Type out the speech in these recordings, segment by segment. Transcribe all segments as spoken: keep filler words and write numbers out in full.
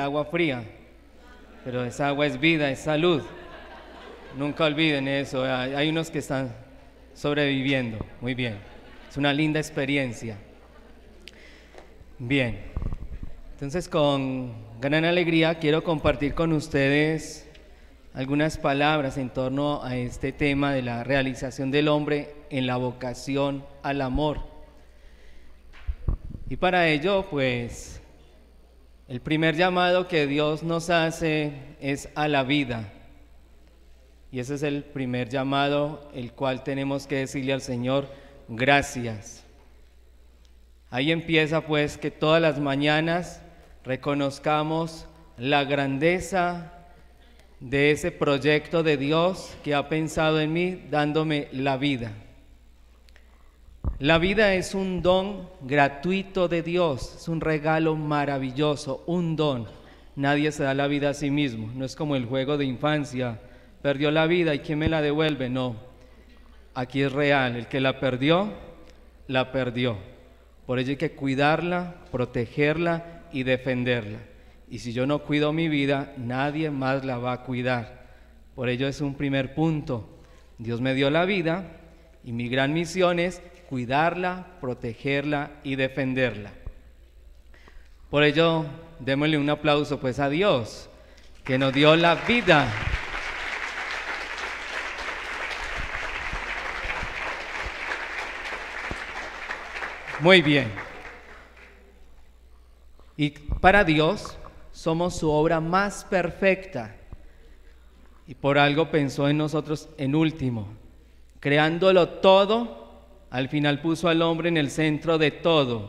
agua fría, pero esa agua es vida, es salud. Nunca olviden eso, hay, hay unos que están sobreviviendo, muy bien, es una linda experiencia. Bien, entonces con gran alegría quiero compartir con ustedes algunas palabras en torno a este tema de la realización del hombre en la vocación al amor. Y para ello, pues, el primer llamado que Dios nos hace es a la vida. Y ese es el primer llamado, el cual tenemos que decirle al Señor, gracias. Ahí empieza pues que todas las mañanas reconozcamos la grandeza de ese proyecto de Dios que ha pensado en mí, dándome la vida. La vida es un don gratuito de Dios, es un regalo maravilloso, un don. Nadie se da la vida a sí mismo, no es como el juego de infancia, perdió la vida y ¿quién me la devuelve? No, aquí es real, el que la perdió, la perdió. Por ello hay que cuidarla, protegerla y defenderla. Y si yo no cuido mi vida, nadie más la va a cuidar. Por ello es un primer punto. Dios me dio la vida y mi gran misión es cuidarla, protegerla y defenderla. Por ello, démosle un aplauso pues a Dios, que nos dio la vida. Muy bien. Y para Dios somos su obra más perfecta. Y por algo pensó en nosotros en último. Creándolo todo, al final puso al hombre en el centro de todo.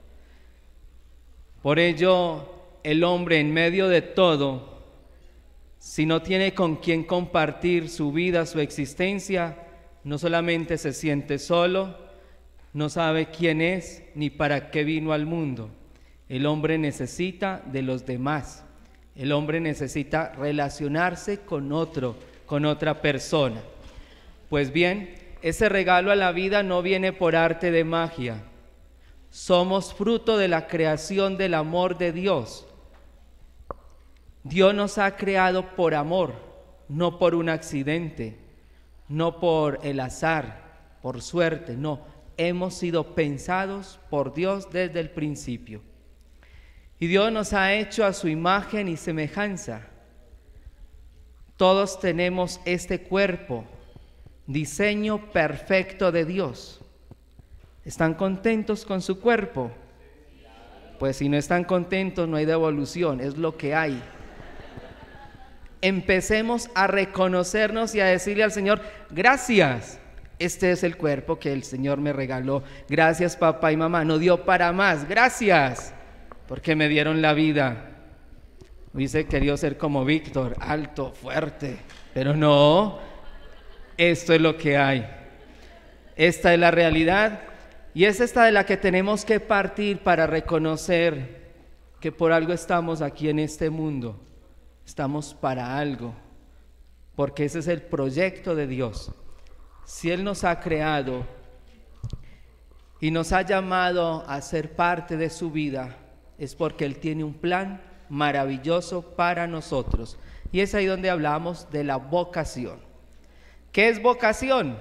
Por ello, el hombre en medio de todo, si no tiene con quién compartir su vida, su existencia, no solamente se siente solo, no sabe quién es ni para qué vino al mundo. El hombre necesita de los demás. El hombre necesita relacionarse con otro, con otra persona. Pues bien, ese regalo a la vida no viene por arte de magia. Somos fruto de la creación del amor de Dios. Dios nos ha creado por amor, no por un accidente, no por el azar, por suerte, no. Hemos sido pensados por Dios desde el principio. Y Dios nos ha hecho a su imagen y semejanza. Todos tenemos este cuerpo, diseño perfecto de Dios. ¿Están contentos con su cuerpo? Pues si no están contentos no hay devolución, es lo que hay. Empecemos a reconocernos y a decirle al Señor, gracias. Este es el cuerpo que el Señor me regaló. Gracias papá y mamá, no dio para más, gracias. Porque me dieron la vida. Hubiese querido ser como Víctor, alto, fuerte, pero no, esto es lo que hay. Esta es la realidad y es esta de la que tenemos que partir para reconocer que por algo estamos aquí en este mundo. Estamos para algo, porque ese es el proyecto de Dios. Si Él nos ha creado y nos ha llamado a ser parte de su vida, es porque Él tiene un plan maravilloso para nosotros. Y es ahí donde hablamos de la vocación. ¿Qué es vocación?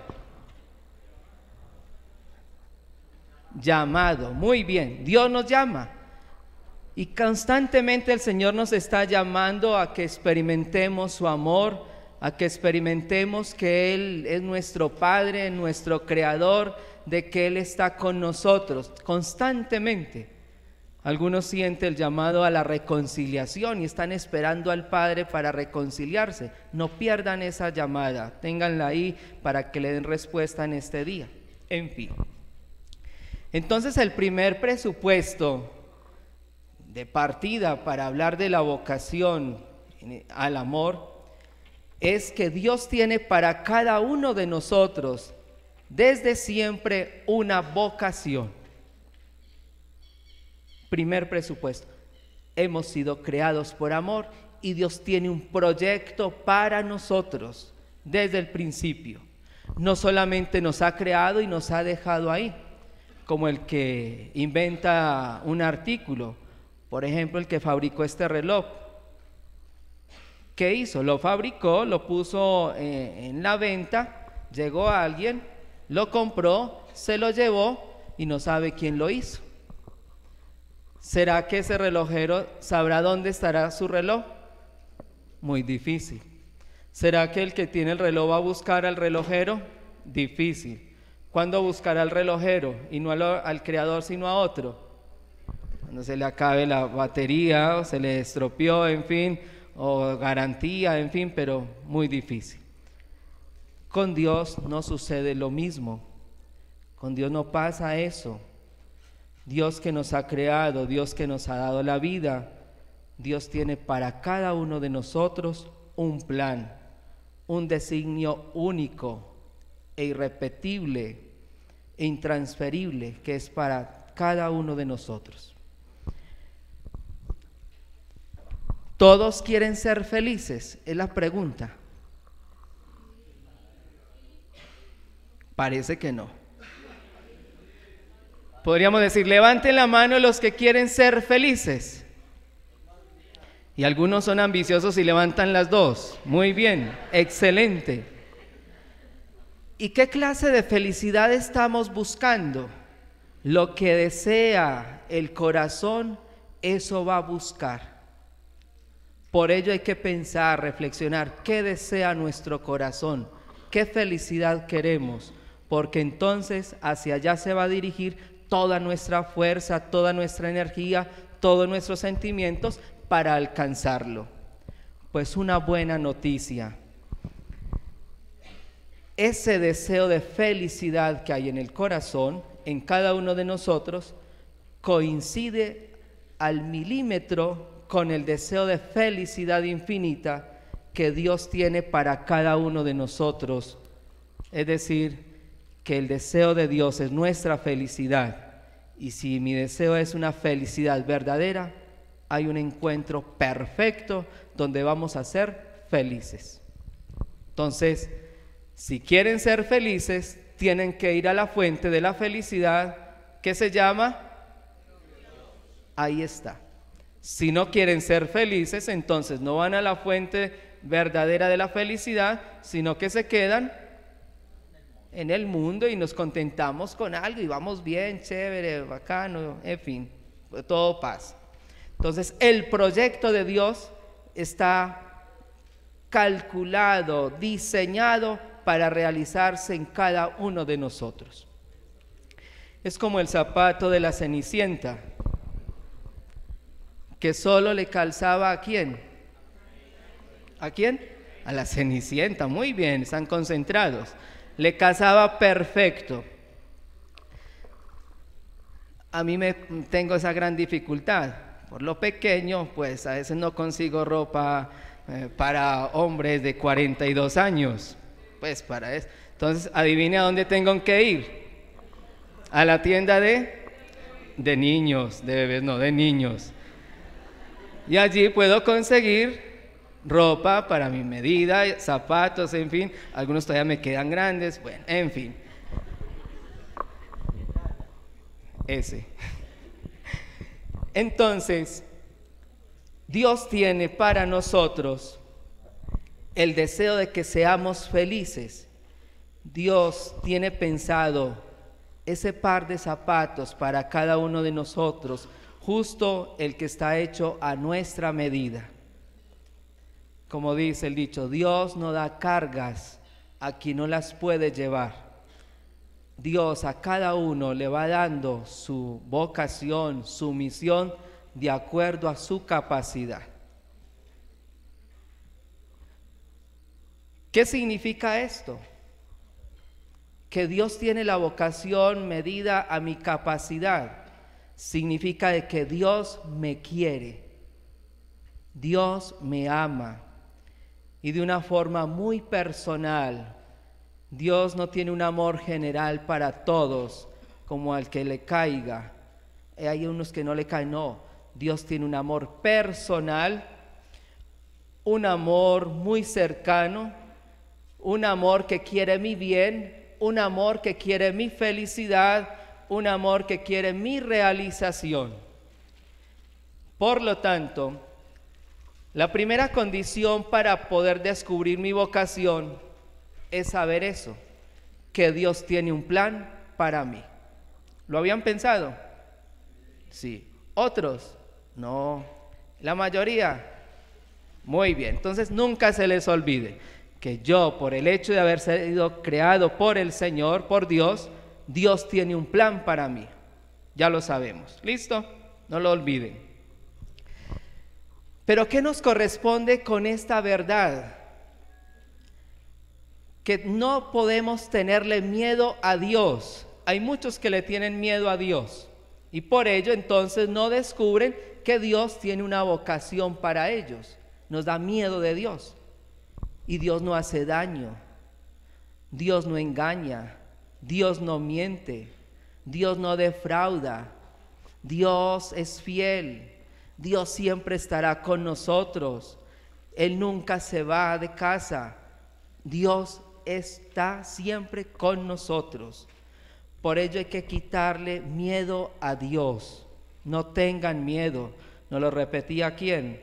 Llamado, muy bien, Dios nos llama. Y constantemente el Señor nos está llamando a que experimentemos su amor, a que experimentemos que Él es nuestro Padre, nuestro Creador, de que Él está con nosotros constantemente. Algunos sienten el llamado a la reconciliación y están esperando al Padre para reconciliarse. No pierdan esa llamada, ténganla ahí para que le den respuesta en este día. En fin. Entonces el primer presupuesto de partida para hablar de la vocación al amor es que Dios tiene para cada uno de nosotros desde siempre una vocación. Primer presupuesto, hemos sido creados por amor y Dios tiene un proyecto para nosotros desde el principio. No solamente nos ha creado y nos ha dejado ahí, como el que inventa un artículo, por ejemplo el que fabricó este reloj, ¿Qué hizo? Lo fabricó, lo puso eh, en la venta, llegó alguien, lo compró, se lo llevó y no sabe quién lo hizo. ¿Será que ese relojero sabrá dónde estará su reloj? Muy difícil. ¿Será que el que tiene el reloj va a buscar al relojero? Difícil. ¿Cuándo buscará al relojero y no al, al creador sino a otro? Cuando se le acabe la batería o se le estropeó, en fin, o garantía, en fin, pero muy difícil. Con Dios no sucede lo mismo. Con Dios no pasa eso. Dios que nos ha creado, Dios que nos ha dado la vida, Dios tiene para cada uno de nosotros un plan, un designio único e irrepetible e intransferible que es para cada uno de nosotros. ¿Todos quieren ser felices? Es la pregunta. Parece que no. Podríamos decir, levanten la mano los que quieren ser felices. Y algunos son ambiciosos y levantan las dos. Muy bien, excelente. ¿Y qué clase de felicidad estamos buscando? Lo que desea el corazón, eso va a buscar. Por ello hay que pensar, reflexionar, ¿qué desea nuestro corazón? ¿Qué felicidad queremos? Porque entonces hacia allá se va a dirigir toda nuestra fuerza, toda nuestra energía, todos nuestros sentimientos para alcanzarlo. Pues una buena noticia. Ese deseo de felicidad que hay en el corazón, en cada uno de nosotros, coincide al milímetro con el deseo de felicidad infinita que Dios tiene para cada uno de nosotros. Es decir, que el deseo de Dios es nuestra felicidad. Y si mi deseo es una felicidad verdadera, hay un encuentro perfecto donde vamos a ser felices. Entonces, si quieren ser felices, tienen que ir a la fuente de la felicidad, ¿qué se llama? Ahí está. Si no quieren ser felices, entonces no van a la fuente verdadera de la felicidad, sino que se quedan en el mundo y nos contentamos con algo y vamos bien, chévere, bacano, en fin, todo pasa. Entonces, el proyecto de Dios está calculado, diseñado para realizarse en cada uno de nosotros. Es como el zapato de la Cenicienta, que solo le calzaba ¿a quién? ¿A quién? A la Cenicienta, muy bien, están concentrados. Le calzaba perfecto. A mí me tengo esa gran dificultad. Por lo pequeño, pues a veces no consigo ropa eh, para hombres de cuarenta y dos años. Pues para eso. Entonces, adivine a dónde tengo que ir. A la tienda de, de niños, de bebés, no, de niños. Y allí puedo conseguir ropa para mi medida, zapatos, en fin. Algunos todavía me quedan grandes, bueno, en fin. Ese. Entonces, Dios tiene para nosotros el deseo de que seamos felices. Dios tiene pensado ese par de zapatos para cada uno de nosotros, justo el que está hecho a nuestra medida. Como dice el dicho, Dios no da cargas a quien no las puede llevar. Dios a cada uno le va dando su vocación, su misión, de acuerdo a su capacidad. ¿Qué significa esto? Que Dios tiene la vocación medida a mi capacidad. Significa de que Dios me quiere, Dios me ama, y de una forma muy personal. Dios no tiene un amor general para todos, como al que le caiga. Hay unos que no le caen, no. Dios tiene un amor personal, un amor muy cercano, un amor que quiere mi bien, un amor que quiere mi felicidad, un amor que quiere mi realización. Por lo tanto, La primera condición para poder descubrir mi vocación es saber eso, que Dios tiene un plan para mí. ¿Lo habían pensado? Sí. ¿Otros? No. ¿La mayoría? Muy bien. Entonces nunca se les olvide que yo, por el hecho de haber sido creado por el Señor, por Dios, Dios tiene un plan para mí. Ya lo sabemos. ¿Listo? No lo olviden. Pero ¿qué nos corresponde con esta verdad? Que no podemos tenerle miedo a Dios. Hay muchos que le tienen miedo a Dios y por ello entonces no descubren que Dios tiene una vocación para ellos. Nos da miedo de Dios y Dios no hace daño, Dios no engaña, Dios no miente, Dios no defrauda, Dios es fiel, Dios siempre estará con nosotros, Él nunca se va de casa, Dios está siempre con nosotros. Por ello hay que quitarle miedo a Dios. No tengan miedo. ¿Nos lo repetía quién?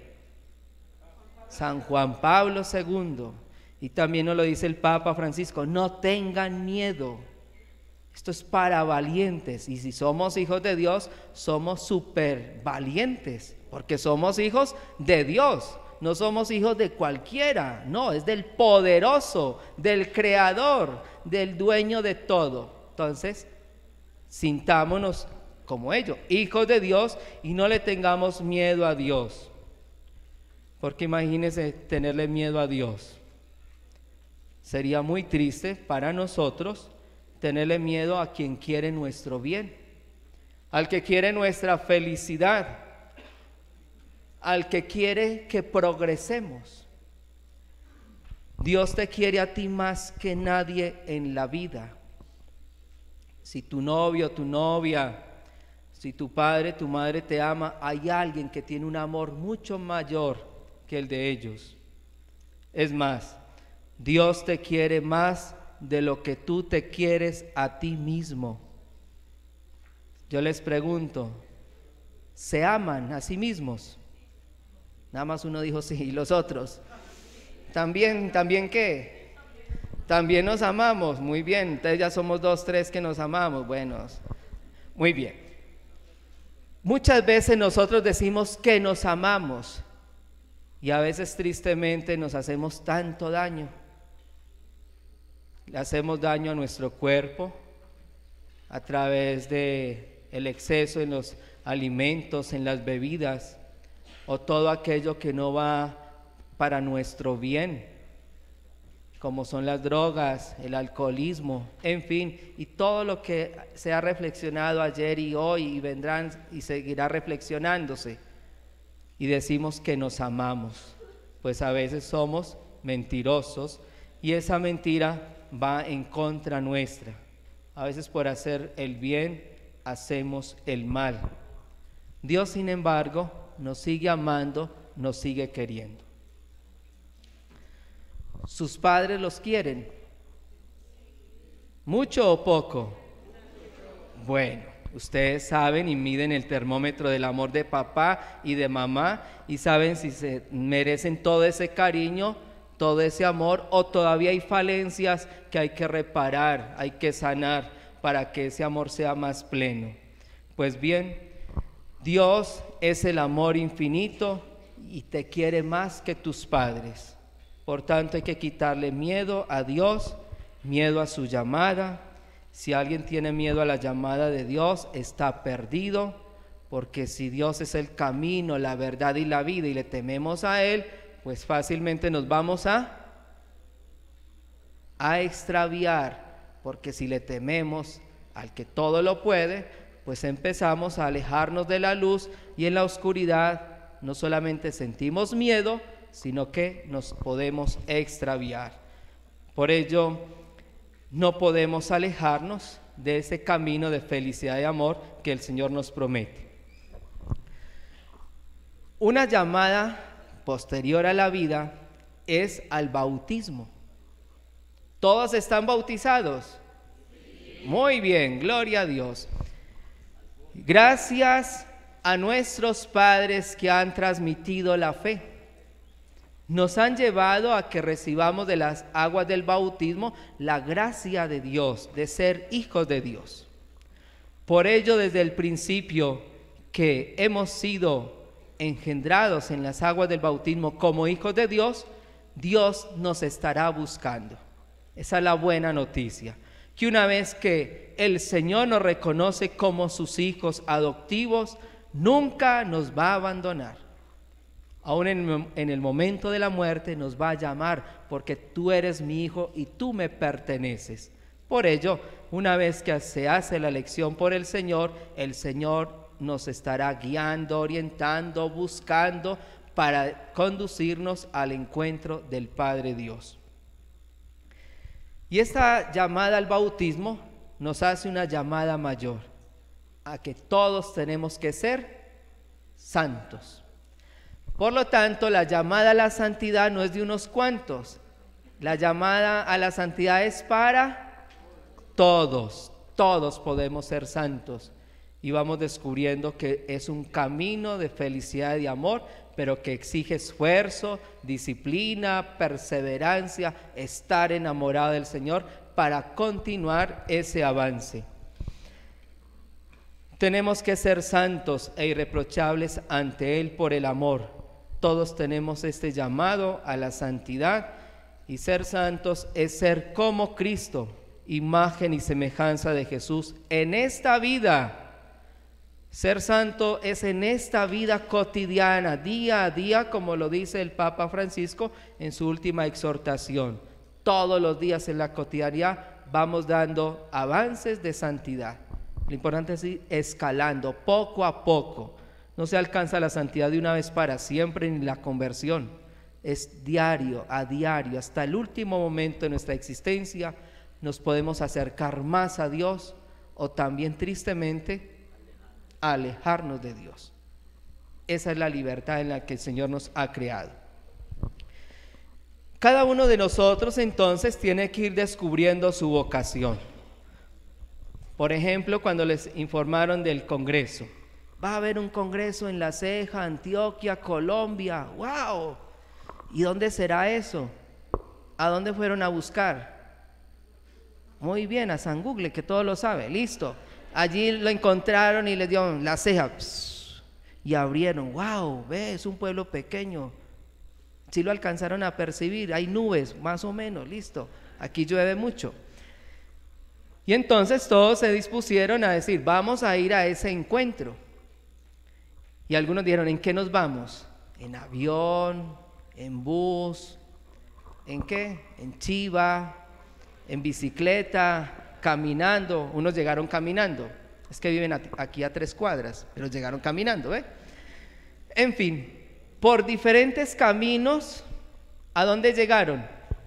San Juan Pablo segundo. Y también nos lo dice el Papa Francisco. No tengan miedo. Esto es para valientes. Y si somos hijos de Dios, somos súper valientes. Porque somos hijos de Dios. No somos hijos de cualquiera. No, es del poderoso, del creador, del dueño de todo. Entonces, sintámonos como ellos, hijos de Dios, y no le tengamos miedo a Dios. Porque imagínense tenerle miedo a Dios. Sería muy triste para nosotros tenerle miedo a quien quiere nuestro bien, al que quiere nuestra felicidad, al que quiere que progresemos. Dios te quiere a ti más que nadie en la vida. Si tu novio, tu novia, si tu padre, tu madre te ama, hay alguien que tiene un amor mucho mayor que el de ellos. Es más, Dios te quiere más de lo que tú te quieres a ti mismo. Yo les pregunto, ¿se aman a sí mismos? Nada más uno dijo sí, y los otros. ¿También, también qué? También nos amamos, muy bien, entonces ya somos dos, tres que nos amamos, bueno, muy bien. Muchas veces nosotros decimos que nos amamos y a veces tristemente nos hacemos tanto daño. Le hacemos daño a nuestro cuerpo a través de el exceso en los alimentos, en las bebidas o todo aquello que no va para nuestro bien, como son las drogas, el alcoholismo, en fin, y todo lo que se ha reflexionado ayer y hoy y vendrán y seguirá reflexionándose. Y decimos que nos amamos, pues a veces somos mentirosos y esa mentira va en contra nuestra. A veces por hacer el bien hacemos el mal. Dios, sin embargo, nos sigue amando, nos sigue queriendo. ¿Sus padres los quieren? ¿Mucho o poco? Bueno, ustedes saben y miden el termómetro del amor de papá y de mamá y saben si se merecen todo ese cariño, todo ese amor, o todavía hay falencias que hay que reparar, hay que sanar para que ese amor sea más pleno. Pues bien, Dios es el amor infinito y te quiere más que tus padres. Por tanto, hay que quitarle miedo a Dios, miedo a su llamada. Si alguien tiene miedo a la llamada de Dios, está perdido, porque si Dios es el camino, la verdad y la vida y le tememos a Él, pues fácilmente nos vamos a, a extraviar, porque si le tememos al que todo lo puede, pues empezamos a alejarnos de la luz y en la oscuridad no solamente sentimos miedo, sino que nos podemos extraviar. Por ello, no podemos alejarnos de ese camino de felicidad y amor que el Señor nos promete. Una llamada posterior a la vida es al bautismo. ¿Todos están bautizados? Muy bien, gloria a Dios. Gracias a nuestros padres que han transmitido la fe. nos han llevado a que recibamos de las aguas del bautismo la gracia de Dios, de ser hijos de Dios. Por ello, desde el principio que hemos sido engendrados en las aguas del bautismo como hijos de Dios, Dios nos estará buscando. Esa es la buena noticia, que una vez que el Señor nos reconoce como sus hijos adoptivos, nunca nos va a abandonar. Aún en, en el momento de la muerte nos va a llamar, porque tú eres mi hijo y tú me perteneces. Por ello, una vez que se hace la elección por el Señor, el Señor nos estará guiando, orientando, buscando para conducirnos al encuentro del Padre Dios. Y esta llamada al bautismo nos hace una llamada mayor, a que todos tenemos que ser santos. Por lo tanto, la llamada a la santidad no es de unos cuantos, la llamada a la santidad es para todos, todos podemos ser santos. Y vamos descubriendo que es un camino de felicidad y amor, pero que exige esfuerzo, disciplina, perseverancia, estar enamorado del Señor para continuar ese avance. Tenemos que ser santos e irreprochables ante Él por el amor. Todos tenemos este llamado a la santidad, y ser santos es ser como Cristo, imagen y semejanza de Jesús en esta vida. Ser santo es en esta vida cotidiana, día a día, como lo dice el Papa Francisco en su última exhortación. Todos los días en la cotidianidad vamos dando avances de santidad. Lo importante es ir escalando poco a poco. No se alcanza la santidad de una vez para siempre ni la conversión. Es diario, a diario, hasta el último momento de nuestra existencia nos podemos acercar más a Dios, o también tristemente alejarnos de Dios. Esa es la libertad en la que el Señor nos ha creado. Cada uno de nosotros entonces tiene que ir descubriendo su vocación. Por ejemplo, cuando les informaron del congreso, va a haber un congreso en La Ceja, Antioquia, Colombia. ¡Wow! ¿Y dónde será eso? ¿A dónde fueron a buscar? Muy bien, a San Google, que todo lo sabe. Listo. Allí lo encontraron y le dieron La Ceja. Pss, y abrieron. ¡Wow! Ve, es un pueblo pequeño. Sí lo alcanzaron a percibir. Hay nubes, más o menos. Listo. Aquí llueve mucho. Y entonces todos se dispusieron a decir, vamos a ir a ese encuentro. Y algunos dijeron, ¿en qué nos vamos? En avión, en bus, ¿en qué? En chiva, en bicicleta, caminando. Unos llegaron caminando, es que viven aquí a tres cuadras, pero llegaron caminando, ¿eh? En fin, por diferentes caminos, ¿a dónde llegaron?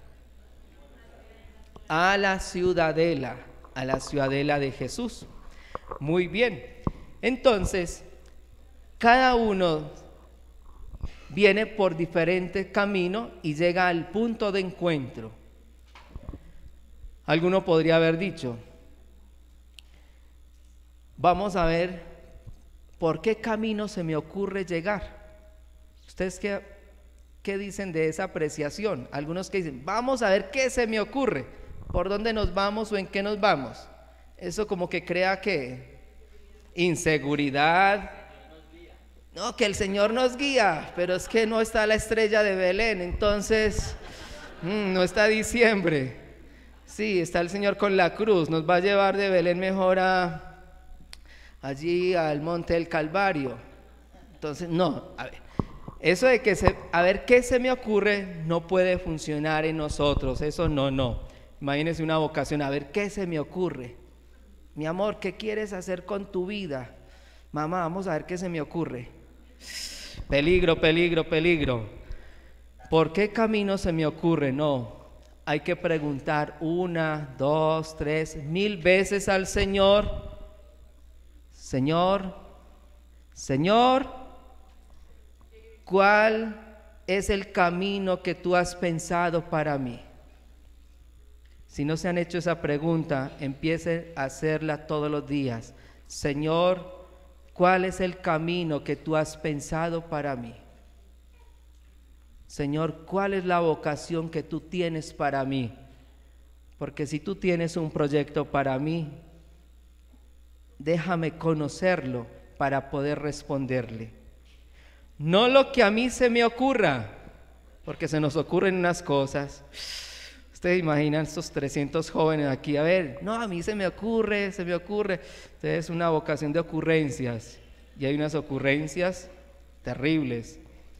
A la ciudadela, a la ciudadela de Jesús. Muy bien, entonces cada uno viene por diferente camino y llega al punto de encuentro. Alguno podría haber dicho, vamos a ver por qué camino se me ocurre llegar. ¿Ustedes qué, qué dicen de esa apreciación? Algunos que dicen, vamos a ver qué se me ocurre, por dónde nos vamos o en qué nos vamos. Eso como que crea que inseguridad. No, que el Señor nos guía, pero es que no está la estrella de Belén, entonces mmm, no está diciembre. Sí, está el Señor con la cruz, nos va a llevar de Belén mejor a allí al monte del Calvario. Entonces, no, a ver, eso de que se, a ver qué se me ocurre no puede funcionar en nosotros, eso no, no. Imagínense una vocación, a ver qué se me ocurre. Mi amor, ¿qué quieres hacer con tu vida? Mamá, vamos a ver qué se me ocurre. Peligro, peligro, peligro. ¿Por qué camino se me ocurre? No, hay que preguntar una, dos, tres, mil veces al Señor. Señor, Señor, ¿cuál es el camino que tú has pensado para mí? Si no se han hecho esa pregunta, empiecen a hacerla todos los días. Señor, ¿cuál es el camino que tú has pensado para mí? Señor, ¿cuál es la vocación que tú tienes para mí? Porque si tú tienes un proyecto para mí, déjame conocerlo para poder responderle. No lo que a mí se me ocurra, porque se nos ocurren unas cosas. Ustedes imaginan estos trescientos jóvenes aquí, a ver, no, a mí se me ocurre, se me ocurre. Entonces es una vocación de ocurrencias, y hay unas ocurrencias terribles.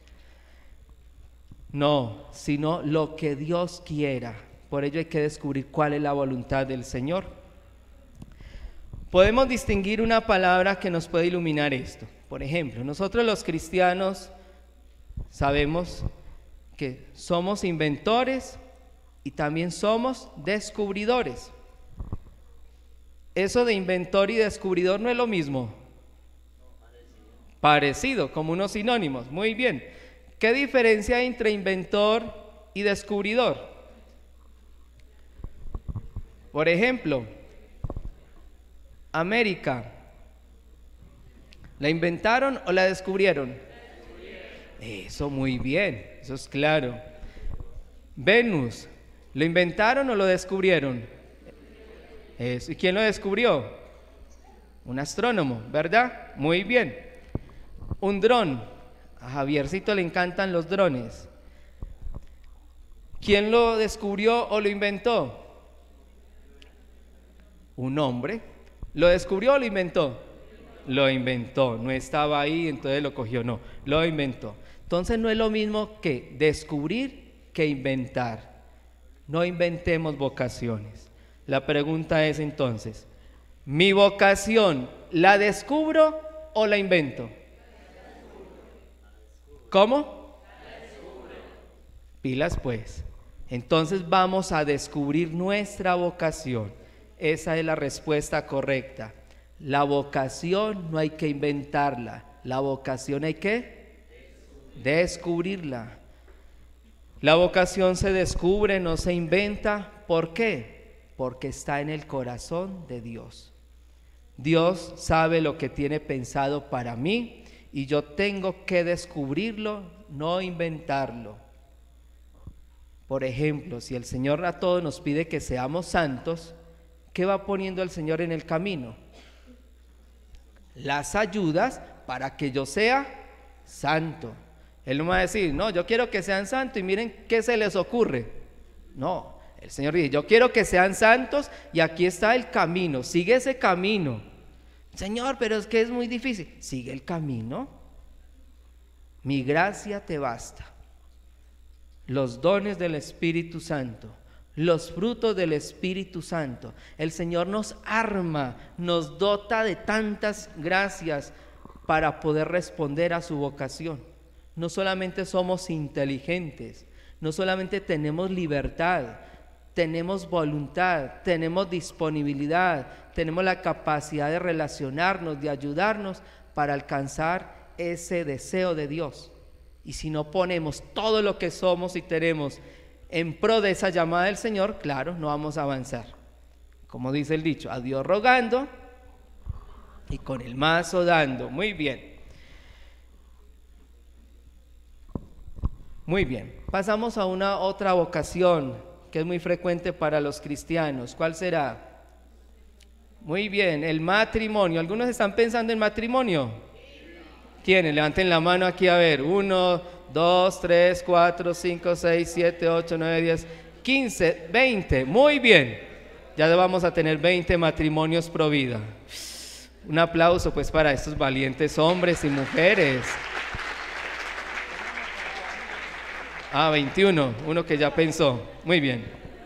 No, sino lo que Dios quiera. Por ello hay que descubrir cuál es la voluntad del Señor. Podemos distinguir una palabra que nos puede iluminar esto. Por ejemplo, nosotros los cristianos sabemos que somos inventores y también somos descubridores. Eso de inventor y descubridor no es lo mismo. Parecido, como unos sinónimos. Muy bien. ¿Qué diferencia hay entre inventor y descubridor? Por ejemplo, América, ¿la inventaron o la descubrieron? Eso, muy bien, eso es claro. Venus, ¿lo inventaron o lo descubrieron? Eso. ¿Y quién lo descubrió? Un astrónomo, ¿verdad? Muy bien. Un dron. A Javiercito le encantan los drones. ¿Quién lo descubrió o lo inventó? Un hombre. ¿Lo descubrió o lo inventó? Lo inventó. No estaba ahí, entonces lo cogió. No, lo inventó. Entonces no es lo mismo que descubrir que inventar. No inventemos vocaciones. La pregunta es entonces, ¿mi vocación la descubro o la invento? ¿Cómo? Pilas pues. Entonces vamos a descubrir nuestra vocación. Esa es la respuesta correcta. La vocación no hay que inventarla. La vocación hay que descubrirla. La vocación se descubre, no se inventa. ¿Por qué? Porque está en el corazón de Dios. Dios sabe lo que tiene pensado para mí y yo tengo que descubrirlo, no inventarlo. Por ejemplo, si el Señor a todos nos pide que seamos santos, ¿qué va poniendo el Señor en el camino? Las ayudas para que yo sea santo. Él no me va a decir, no, yo quiero que sean santos y miren qué se les ocurre. No, el Señor dice, yo quiero que sean santos y aquí está el camino, sigue ese camino. Señor, pero es que es muy difícil. Sigue el camino. Mi gracia te basta. Los dones del Espíritu Santo, los frutos del Espíritu Santo. El Señor nos arma, nos dota de tantas gracias para poder responder a su vocación. No solamente somos inteligentes, no solamente tenemos libertad, tenemos voluntad, tenemos disponibilidad, tenemos la capacidad de relacionarnos, de ayudarnos para alcanzar ese deseo de Dios. Y si no ponemos todo lo que somos y tenemos en pro de esa llamada del Señor, claro, no vamos a avanzar. Como dice el dicho, a Dios rogando y con el mazo dando. Muy bien. Muy bien. Pasamos a una otra vocación que es muy frecuente para los cristianos. ¿Cuál será? Muy bien, el matrimonio. ¿Algunos están pensando en matrimonio? ¿Quiénes? Levanten la mano aquí a ver. Uno, dos, tres, cuatro, cinco, seis, siete, ocho, nueve, diez, quince, veinte. Muy bien. Ya vamos a tener veinte matrimonios pro vida. Un aplauso pues para estos valientes hombres y mujeres. Ah, veintiuno, uno que ya pensó. Muy bien.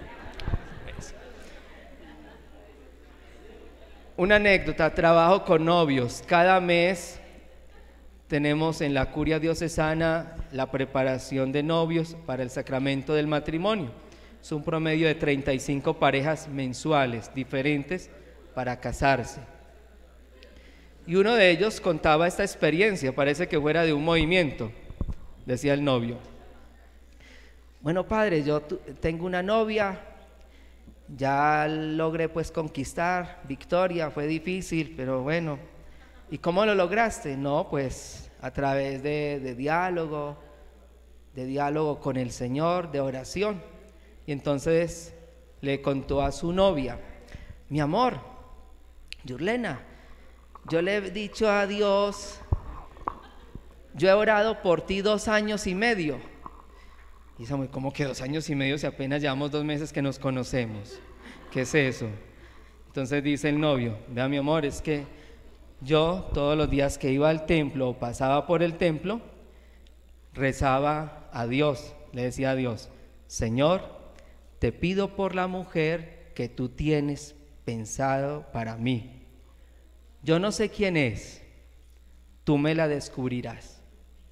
Una anécdota, trabajo con novios. Cada mes tenemos en la curia diocesana la preparación de novios para el sacramento del matrimonio. Es un promedio de treinta y cinco parejas mensuales diferentes para casarse. Y uno de ellos contaba esta experiencia, parece que fuera de un movimiento, decía el novio. Bueno, padre, yo tengo una novia, ya logré pues conquistar, Victoria, fue difícil, pero bueno. ¿Y cómo lo lograste? No, pues a través de, de diálogo, de diálogo con el Señor, de oración. Y entonces le contó a su novia: mi amor, Yurlena, yo le he dicho a Dios, yo he orado por ti dos años y medio. Y Samuel: ¿cómo que dos años y medio si apenas llevamos dos meses que nos conocemos? ¿Qué es eso? Entonces dice el novio: vea, mi amor, es que yo todos los días que iba al templo o pasaba por el templo, rezaba a Dios, le decía a Dios: Señor, te pido por la mujer que tú tienes pensado para mí. Yo no sé quién es, tú me la descubrirás.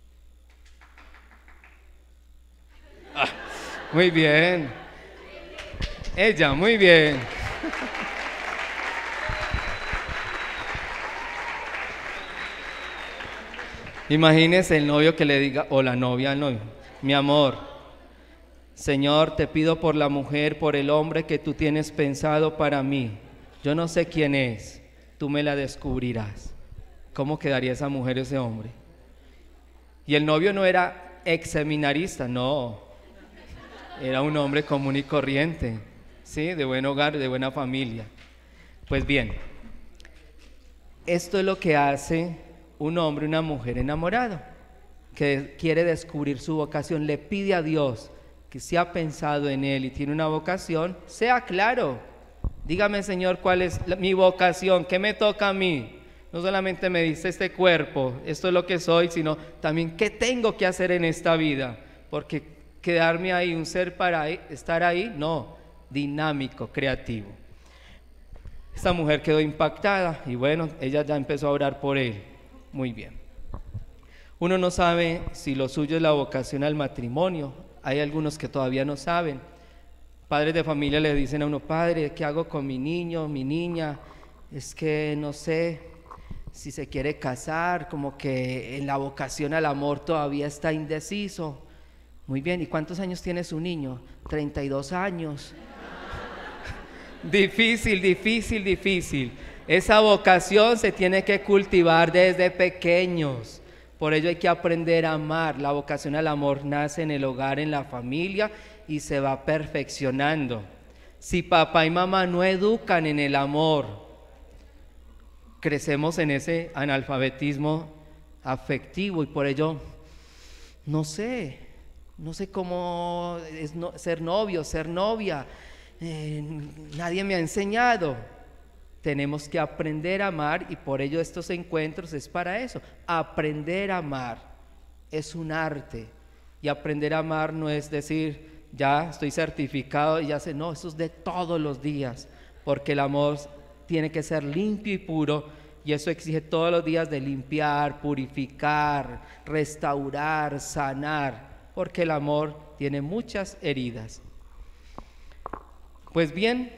Ah, muy bien. Ella, muy bien. Imagínese el novio que le diga, o la novia al novio: mi amor, Señor, te pido por la mujer, por el hombre que tú tienes pensado para mí. Yo no sé quién es, tú me la descubrirás. ¿Cómo quedaría esa mujer, ese hombre? Y el novio no era ex seminarista, no. Era un hombre común y corriente, ¿sí? De buen hogar, de buena familia. Pues bien, esto es lo que hace un hombre y una mujer enamorado, que quiere descubrir su vocación, le pide a Dios que si ha pensado en él y tiene una vocación, sea claro. Dígame, Señor, cuál es la, mi vocación, qué me toca a mí. No solamente me dice este cuerpo, esto es lo que soy, sino también qué tengo que hacer en esta vida, porque quedarme ahí, un ser para ahí, estar ahí, no, dinámico, creativo. Esta mujer quedó impactada y bueno, ella ya empezó a orar por él. Muy bien. Uno no sabe si lo suyo es la vocación al matrimonio. Hay algunos que todavía no saben. Padres de familia le dicen a uno: padre, ¿qué hago con mi niño, mi niña? Es que no sé si se quiere casar, como que en la vocación al amor todavía está indeciso. Muy bien, ¿y cuántos años tiene su niño? treinta y dos años. Difícil, difícil, difícil. Esa vocación se tiene que cultivar desde pequeños. Por ello hay que aprender a amar. La vocación al amor nace en el hogar, en la familia, y se va perfeccionando. Si papá y mamá no educan en el amor, crecemos en ese analfabetismo afectivo y por ello no sé, no sé cómo es no, ser novio, ser novia. Eh, nadie me ha enseñado. Tenemos que aprender a amar y por ello estos encuentros es para eso. Aprender a amar es un arte y aprender a amar no es decir ya estoy certificado y ya sé, no, eso es de todos los días, porque el amor tiene que ser limpio y puro y eso exige todos los días de limpiar, purificar, restaurar, sanar, porque el amor tiene muchas heridas. Pues bien,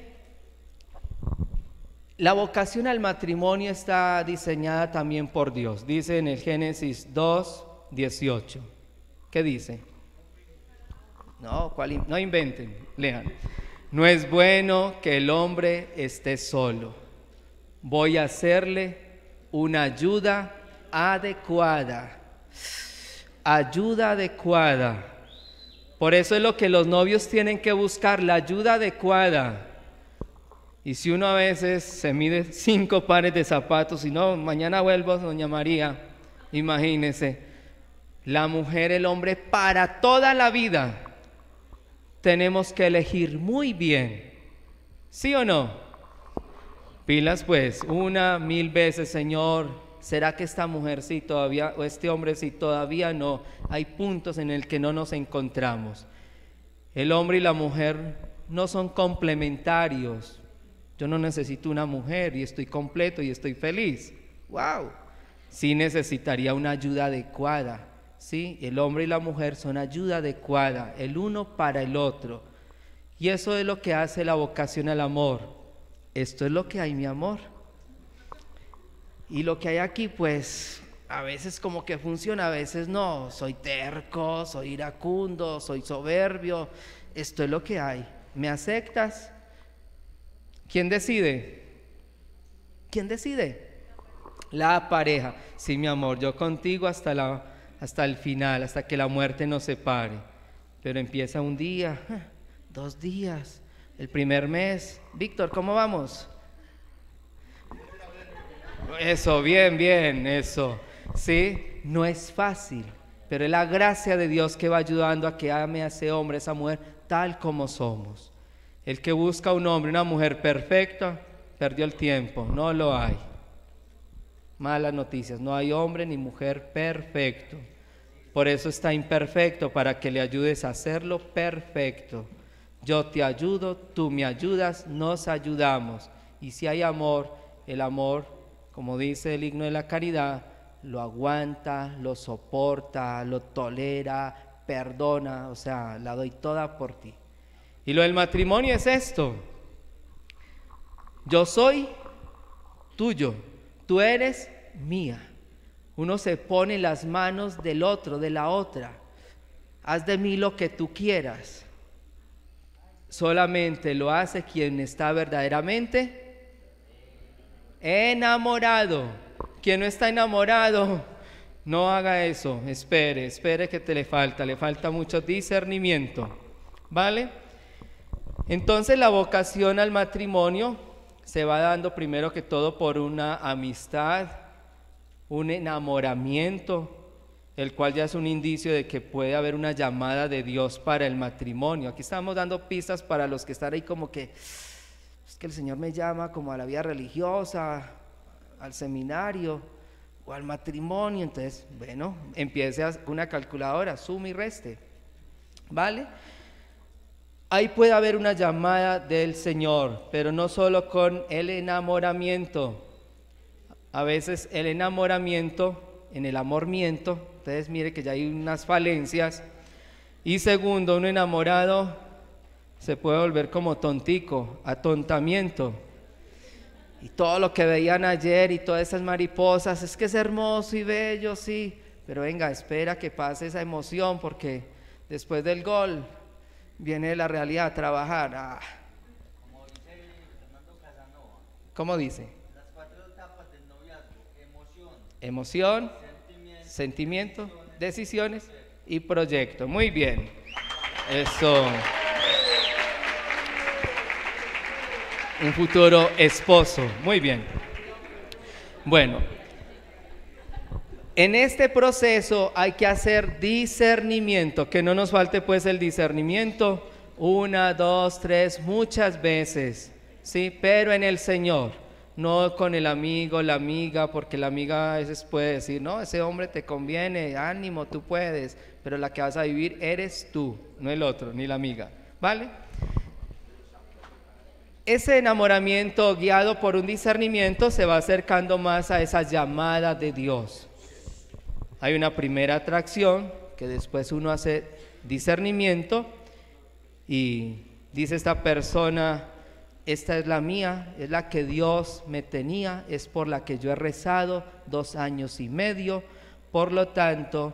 la vocación al matrimonio está diseñada también por Dios. Dice en el Génesis dos, dieciocho. ¿Qué dice? No, ¿cuál? No inventen, lean. No es bueno que el hombre esté solo. Voy a hacerle una ayuda adecuada. Ayuda adecuada. Por eso es lo que los novios tienen que buscar, la ayuda adecuada. Y si uno a veces se mide cinco pares de zapatos y no, mañana vuelvo, doña María, imagínese, la mujer, el hombre, para toda la vida tenemos que elegir muy bien, ¿sí o no? Pilas pues, una, mil veces, Señor, ¿será que esta mujer sí todavía, o este hombre sí todavía no? Hay puntos en el que no nos encontramos. El hombre y la mujer no son complementarios. Yo no necesito una mujer y estoy completo y estoy feliz. ¡Wow! Sí necesitaría una ayuda adecuada. ¿Sí? El hombre y la mujer son ayuda adecuada, el uno para el otro. Y eso es lo que hace la vocación al amor. Esto es lo que hay, mi amor. Y lo que hay aquí, pues, a veces como que funciona, a veces no. Soy terco, soy iracundo, soy soberbio. Esto es lo que hay. ¿Me aceptas? ¿Quién decide? ¿Quién decide? La pareja. Sí, mi amor, yo contigo hasta la, hasta el final, hasta que la muerte nos separe. Pero empieza un día, dos días, el primer mes. Víctor, ¿cómo vamos? Eso, bien, bien, eso. Sí, no es fácil, pero es la gracia de Dios que va ayudando a que ame a ese hombre, a esa mujer, tal como somos. El que busca un hombre, una mujer perfecta, perdió el tiempo, no lo hay. Malas noticias, no hay hombre ni mujer perfecto. Por eso está imperfecto, para que le ayudes a hacerlo perfecto. Yo te ayudo, tú me ayudas, nos ayudamos. Y si hay amor, el amor, como dice el himno de la caridad, lo aguanta, lo soporta, lo tolera, perdona, o sea, la doy toda por ti. Y lo del matrimonio es esto: yo soy tuyo, tú eres mía. Uno se pone en las manos del otro, de la otra. Haz de mí lo que tú quieras. Solamente lo hace quien está verdaderamente enamorado. Quien no está enamorado, no haga eso. Espere, espere que te le falta, le falta mucho discernimiento. ¿Vale? Entonces la vocación al matrimonio se va dando primero que todo por una amistad, un enamoramiento, el cual ya es un indicio de que puede haber una llamada de Dios para el matrimonio. Aquí estamos dando pistas para los que están ahí como que, es que el Señor me llama como a la vida religiosa, al seminario o al matrimonio. Entonces, bueno, empiece a una calculadora, suma y reste, ¿vale? Ahí puede haber una llamada del Señor, pero no solo con el enamoramiento. A veces el enamoramiento, en el amor miento, entonces mire que ya hay unas falencias. Y segundo, un enamorado se puede volver como tontico, atontamiento. Y todo lo que veían ayer y todas esas mariposas, es que es hermoso y bello, sí, pero venga, espera que pase esa emoción, porque después del gol viene la realidad a trabajar. Ah. Como dice Fernando Casanova. ¿Cómo dice? Las cuatro etapas del noviazgo: emoción, Emoción, sentimiento, sentimiento, decisiones y proyecto. Muy bien. Eso. Un futuro esposo. Muy bien. Bueno, en este proceso hay que hacer discernimiento, que no nos falte pues el discernimiento una, dos, tres, muchas veces, ¿sí? Pero en el Señor, no con el amigo, la amiga, porque la amiga a veces puede decir, no, ese hombre te conviene, ánimo, tú puedes, pero la que vas a vivir eres tú, no el otro, ni la amiga, ¿vale? Ese enamoramiento guiado por un discernimiento se va acercando más a esa llamada de Dios. Hay una primera atracción que después uno hace discernimiento y dice esta persona, esta es la mía, es la que Dios me tenía, es por la que yo he rezado dos años y medio, por lo tanto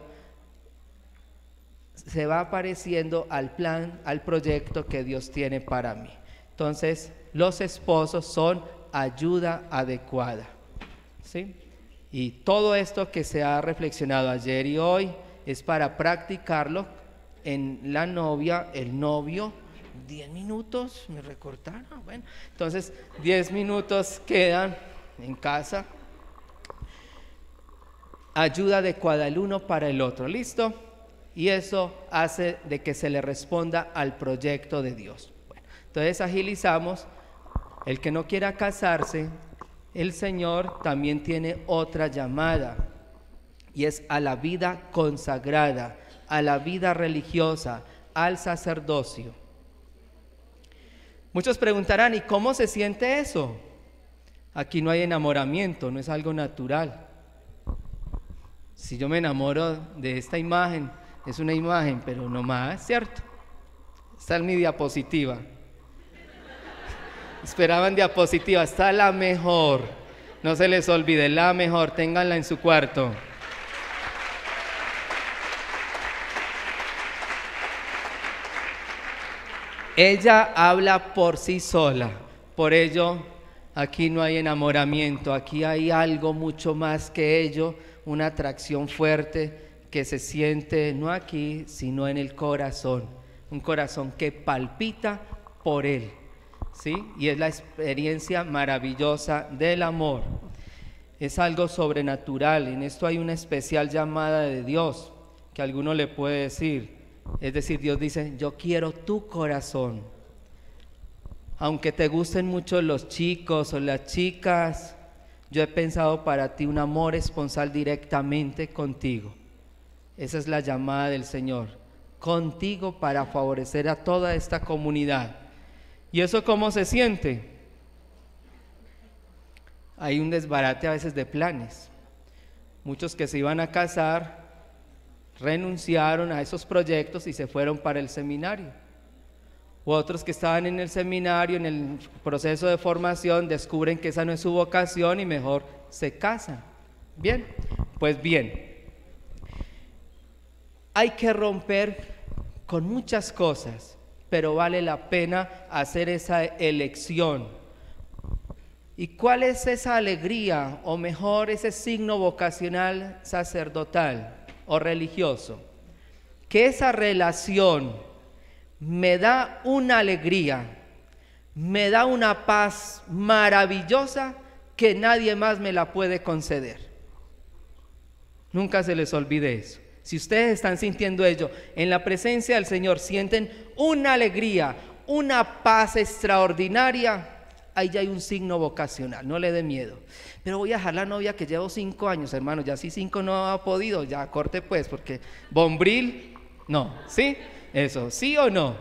se va apareciendo al plan, al proyecto que Dios tiene para mí. Entonces los esposos son ayuda adecuada, ¿sí? Y todo esto que se ha reflexionado ayer y hoy es para practicarlo en la novia, el novio. Diez minutos, me recortaron, bueno, entonces diez minutos quedan en casa. Ayuda adecuada el uno para el otro, ¿listo? Y eso hace de que se le responda al proyecto de Dios. Bueno, entonces agilizamos. El que no quiera casarse, el Señor también tiene otra llamada, y es a la vida consagrada, a la vida religiosa, al sacerdocio. Muchos preguntarán, ¿y cómo se siente eso? Aquí no hay enamoramiento, no es algo natural. Si yo me enamoro de esta imagen, es una imagen, pero no más, ¿cierto? Está en mi diapositiva. Esperaban diapositiva, está la mejor. No se les olvide, la mejor, ténganla en su cuarto. Ella habla por sí sola, por ello aquí no hay enamoramiento, aquí hay algo mucho más que ello, una atracción fuerte que se siente no aquí, sino en el corazón, un corazón que palpita por Él, ¿sí? Y es la experiencia maravillosa del amor. Es algo sobrenatural, en esto hay una especial llamada de Dios, que alguno le puede decir, es decir, Dios dice, yo quiero tu corazón. Aunque te gusten mucho los chicos o las chicas, yo he pensado para ti un amor esponsal directamente contigo. Esa es la llamada del Señor, contigo para favorecer a toda esta comunidad. ¿Y eso cómo se siente? Hay un desbarate a veces de planes. Muchos que se iban a casar renunciaron a esos proyectos y se fueron para el seminario. U otros que estaban en el seminario, en el proceso de formación, descubren que esa no es su vocación y mejor se casan. Bien, pues bien, hay que romper con muchas cosas, pero vale la pena hacer esa elección. ¿Y cuál es esa alegría, o mejor ese signo vocacional sacerdotal o religioso? Que esa relación me da una alegría, me da una paz maravillosa que nadie más me la puede conceder. Nunca se les olvide eso. Si ustedes están sintiendo ello, en la presencia del Señor sienten una alegría, una paz extraordinaria, ahí ya hay un signo vocacional, no le dé miedo. Pero voy a dejar la novia que llevo cinco años, hermano, ya si cinco no ha podido, ya corte pues, porque bombril, no, ¿sí? Eso, ¿sí o no?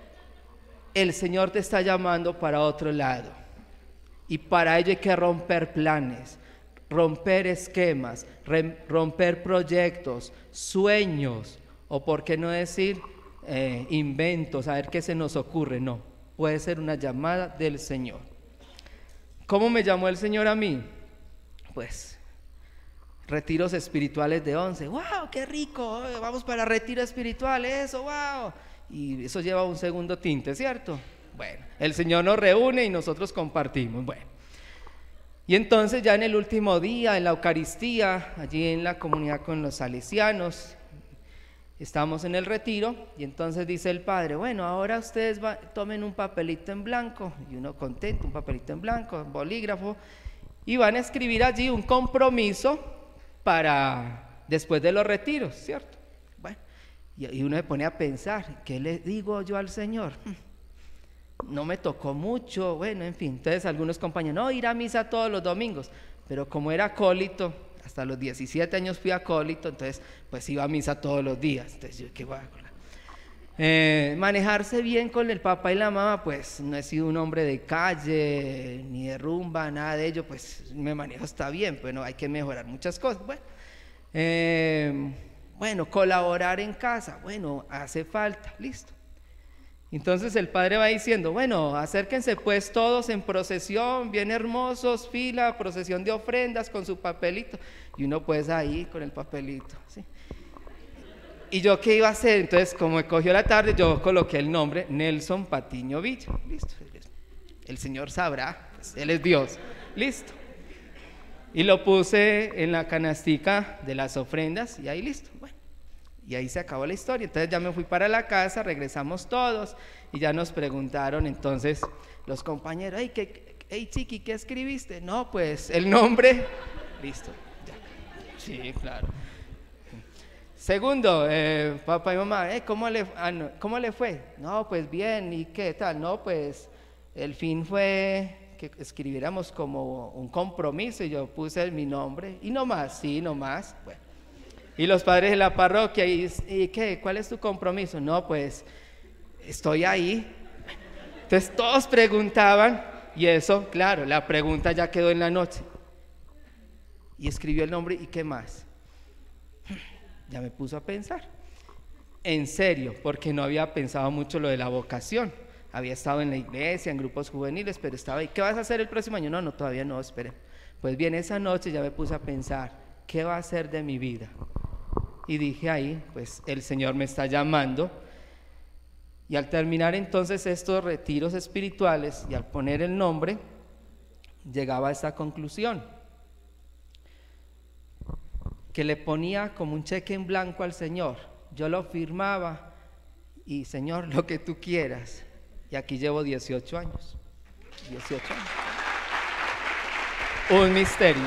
El Señor te está llamando para otro lado, y para ello hay que romper planes, romper esquemas, romper proyectos, sueños, o por qué no decir eh, inventos, a ver qué se nos ocurre. No, puede ser una llamada del Señor. ¿Cómo me llamó el Señor a mí? Pues retiros espirituales de once. ¡Wow! ¡Qué rico! Vamos para retiro espiritual, eso, wow. Y eso lleva un segundo tinte, ¿cierto? Bueno, el Señor nos reúne y nosotros compartimos. Bueno, y entonces ya en el último día, en la Eucaristía, allí en la comunidad con los salesianos, estamos en el retiro y entonces dice el Padre, bueno, ahora ustedes va, tomen un papelito en blanco, y uno contento, un papelito en blanco, un bolígrafo, y van a escribir allí un compromiso para después de los retiros, ¿cierto? Bueno, y uno se pone a pensar, ¿qué le digo yo al Señor? No me tocó mucho, bueno, en fin. Entonces algunos compañeros, no, ir a misa todos los domingos, pero como era acólito, hasta los diecisiete años fui acólito, entonces pues iba a misa todos los días. Entonces yo, ¿qué voy a hacer? Eh, manejarse bien con el papá y la mamá, pues no he sido un hombre de calle, ni de rumba, nada de ello, pues me manejo está bien, pues no, hay que mejorar muchas cosas. Bueno, eh, bueno, colaborar en casa, bueno, hace falta, listo. Entonces el Padre va diciendo, bueno, acérquense pues todos en procesión, bien hermosos, fila, procesión de ofrendas con su papelito. Y uno pues ahí con el papelito, ¿sí? ¿Y yo qué iba a hacer? Entonces, como me cogió la tarde, yo coloqué el nombre Nelson Patiño Villa. Listo. El Señor sabrá, pues, Él es Dios. Listo. Y lo puse en la canastica de las ofrendas y ahí listo. Bueno. Y ahí se acabó la historia. Entonces ya me fui para la casa, regresamos todos y ya nos preguntaron entonces los compañeros, hey, ¿qué, hey chiqui, ¿qué escribiste? No, pues el nombre, listo, ya. Sí, claro. Segundo, eh, papá y mamá, eh, ¿cómo, le, ah, no, ¿cómo le fue? No, pues bien, ¿y qué tal? No, pues el fin fue que escribiéramos como un compromiso y yo puse mi nombre y no más, sí, no más, bueno. Y los padres de la parroquia, ¿y, y qué? ¿Cuál es tu compromiso? No, pues estoy ahí. Entonces todos preguntaban y eso, claro, la pregunta ya quedó en la noche. Y escribió el nombre y ¿qué más? Ya me puso a pensar. En serio, porque no había pensado mucho lo de la vocación. Había estado en la iglesia, en grupos juveniles, pero estaba ahí. ¿Qué vas a hacer el próximo año? No, no, todavía no, esperen. Pues bien, esa noche ya me puse a pensar, ¿qué va a hacer de mi vida? Y dije ahí, pues el Señor me está llamando. Y al terminar entonces estos retiros espirituales y al poner el nombre, llegaba a esta conclusión. que le ponía como un cheque en blanco al Señor. Yo lo firmaba y Señor, lo que tú quieras. Y aquí llevo dieciocho años. dieciocho años. Un misterio.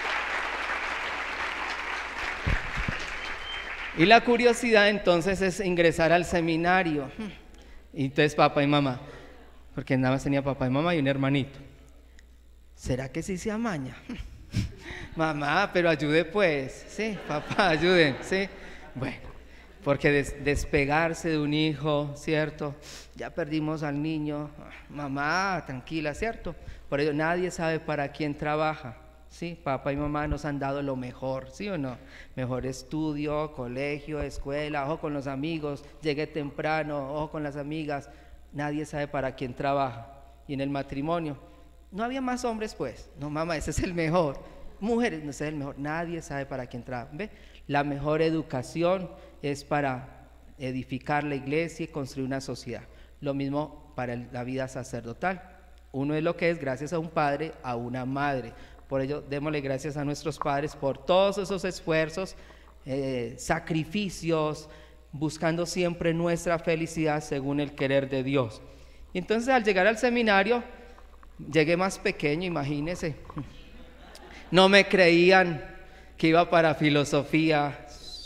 Y la curiosidad entonces es ingresar al seminario. Y entonces papá y mamá, porque nada más tenía papá y mamá y un hermanito. ¿Será que sí se amaña? Mamá, pero ayude pues. Sí, papá, ayuden, sí. Bueno, porque des- despegarse de un hijo, ¿cierto? Ya perdimos al niño. Mamá, tranquila, ¿cierto? Por ello nadie sabe para quién trabaja. Sí, papá y mamá nos han dado lo mejor, ¿sí o no? Mejor estudio, colegio, escuela, ojo con los amigos, llegué temprano, ojo con las amigas. Nadie sabe para quién trabaja. Y en el matrimonio, no había más hombres pues. No, mamá, ese es el mejor. Mujeres, no, ese es el mejor. Nadie sabe para quién trabaja. ¿Ve? La mejor educación es para edificar la iglesia y construir una sociedad. Lo mismo para el- la vida sacerdotal. Uno es lo que es gracias a un padre, a una madre. Por ello, démosle gracias a nuestros padres por todos esos esfuerzos, eh, sacrificios, buscando siempre nuestra felicidad según el querer de Dios. Y entonces al llegar al seminario, llegué más pequeño, imagínense. No me creían que iba para filosofía,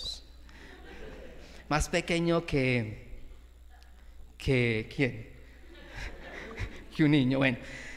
más pequeño que, que ¿quién? Que un niño, bueno.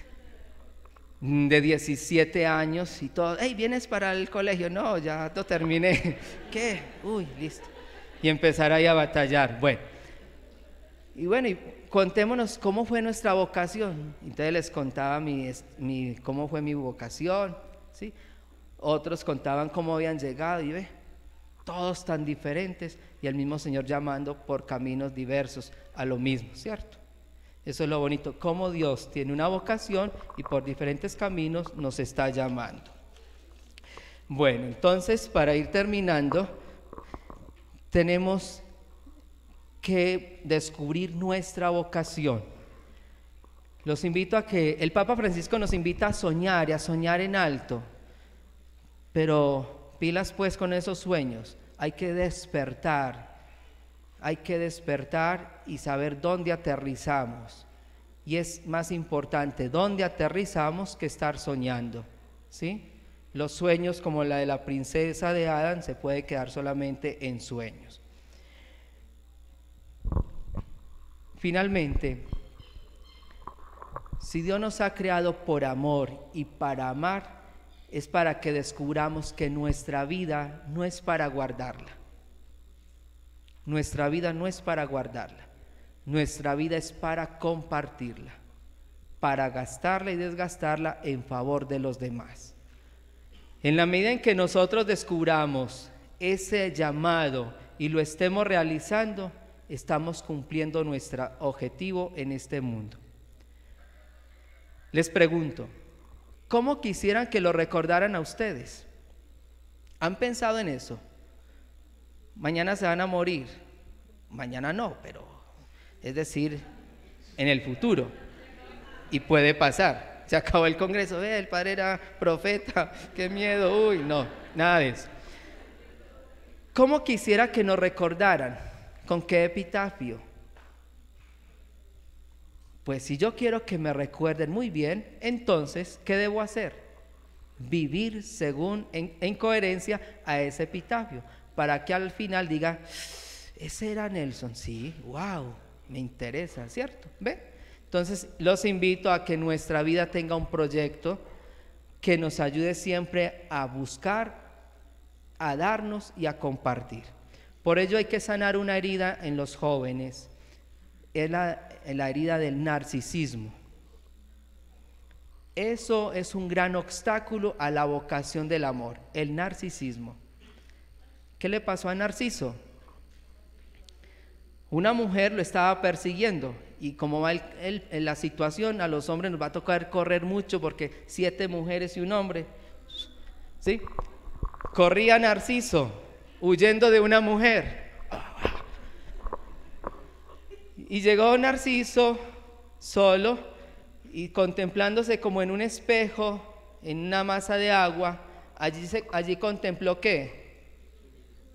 De diecisiete años y todo, hey, ¿vienes para el colegio? No, ya lo terminé. ¿Qué? Uy, listo. Y empezar ahí a batallar. Bueno, y bueno, y contémonos cómo fue nuestra vocación. Entonces les contaba mi, mi, cómo fue mi vocación, ¿sí? Otros contaban cómo habían llegado y ve, todos tan diferentes y el mismo Señor llamando por caminos diversos a lo mismo, ¿cierto? Eso es lo bonito, cómo Dios tiene una vocación y por diferentes caminos nos está llamando. Bueno, entonces para ir terminando, tenemos que descubrir nuestra vocación. Los invito a que, el Papa Francisco nos invita a soñar y a soñar en alto, pero pilas pues con esos sueños, hay que despertar. Hay que despertar y saber dónde aterrizamos. Y es más importante dónde aterrizamos que estar soñando, ¿sí? Los sueños como la de la princesa de Adán se puede quedar solamente en sueños. Finalmente, si Dios nos ha creado por amor y para amar, es para que descubramos que nuestra vida no es para guardarla. Nuestra vida no es para guardarla, nuestra vida es para compartirla, para gastarla y desgastarla en favor de los demás. En la medida en que nosotros descubramos ese llamado y lo estemos realizando, estamos cumpliendo nuestro objetivo en este mundo. Les pregunto, ¿cómo quisieran que lo recordaran a ustedes? ¿Han pensado en eso? Mañana se van a morir, mañana no, pero es decir, en el futuro, y puede pasar. Se acabó el congreso, ve, el padre era profeta, qué miedo, uy, no, nada de eso. ¿Cómo quisiera que nos recordaran? ¿Con qué epitafio? Pues si yo quiero que me recuerden muy bien, entonces, ¿qué debo hacer? Vivir según, en, en coherencia a ese epitafio, para que al final diga, ese era Nelson, sí, wow, me interesa, ¿cierto? ¿Ve? Entonces los invito a que nuestra vida tenga un proyecto que nos ayude siempre a buscar, a darnos y a compartir. Por ello hay que sanar una herida en los jóvenes, es la, la herida del narcisismo. Eso es un gran obstáculo a la vocación del amor, el narcisismo. ¿Qué le pasó a Narciso? Una mujer lo estaba persiguiendo y como va el, el, en la situación, a los hombres nos va a tocar correr mucho porque siete mujeres y un hombre, ¿sí? Corría Narciso huyendo de una mujer y llegó Narciso solo y contemplándose como en un espejo, en una masa de agua, allí, se, allí contempló ¿qué?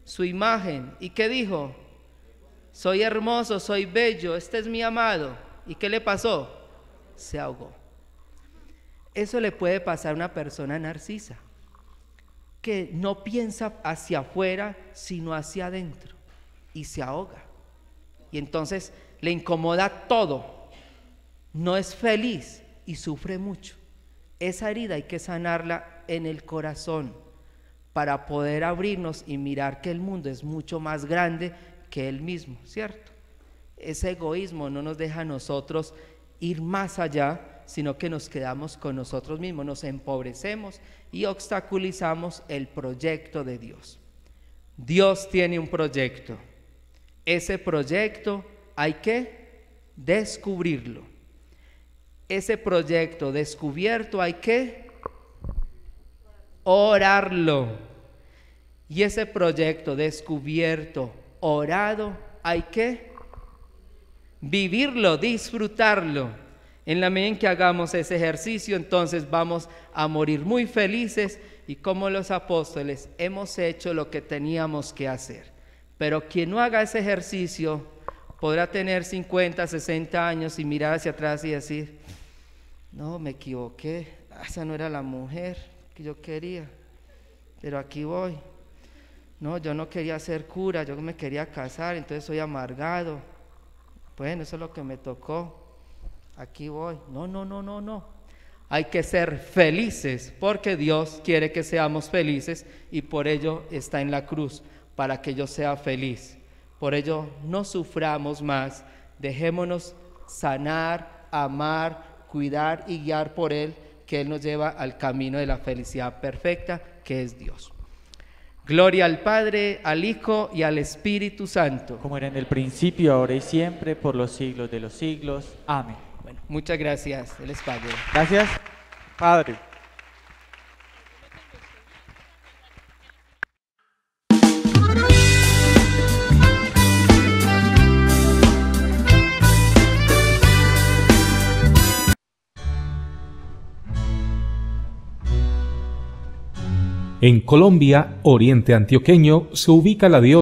su imagen. ¿Y qué dijo? Soy hermoso, soy bello, este es mi amado. ¿Y qué le pasó? Se ahogó. Eso le puede pasar a una persona narcisa, que no piensa hacia afuera, sino hacia adentro, y se ahoga. Y entonces le incomoda todo, no es feliz y sufre mucho. Esa herida hay que sanarla en el corazón para poder abrirnos y mirar que el mundo es mucho más grande que él mismo, ¿cierto? Ese egoísmo no nos deja a nosotros ir más allá, sino que nos quedamos con nosotros mismos, nos empobrecemos y obstaculizamos el proyecto de Dios. Dios tiene un proyecto. Ese proyecto hay que descubrirlo. Ese proyecto descubierto hay que orarlo. Y ese proyecto descubierto, orado, hay que vivirlo, disfrutarlo. En la medida en que hagamos ese ejercicio, entonces vamos a morir muy felices y como los apóstoles hemos hecho lo que teníamos que hacer. Pero quien no haga ese ejercicio podrá tener cincuenta, sesenta años y mirar hacia atrás y decir: no, me equivoqué, esa no era la mujer que yo quería, pero aquí voy. No, yo no quería ser cura, yo me quería casar, entonces soy amargado. Bueno, eso es lo que me tocó. Aquí voy. No, no, no, no, no. Hay que ser felices porque Dios quiere que seamos felices y por ello está en la cruz, para que yo sea feliz. Por ello no suframos más, dejémonos sanar, amar, cuidar y guiar por Él, que Él nos lleva al camino de la felicidad perfecta, que es Dios. Gloria al Padre, al Hijo y al Espíritu Santo. Como era en el principio, ahora y siempre, por los siglos de los siglos. Amén. Bueno, muchas gracias. Él les pague. Gracias, Padre. En Colombia, Oriente Antioqueño, se ubica la diócesis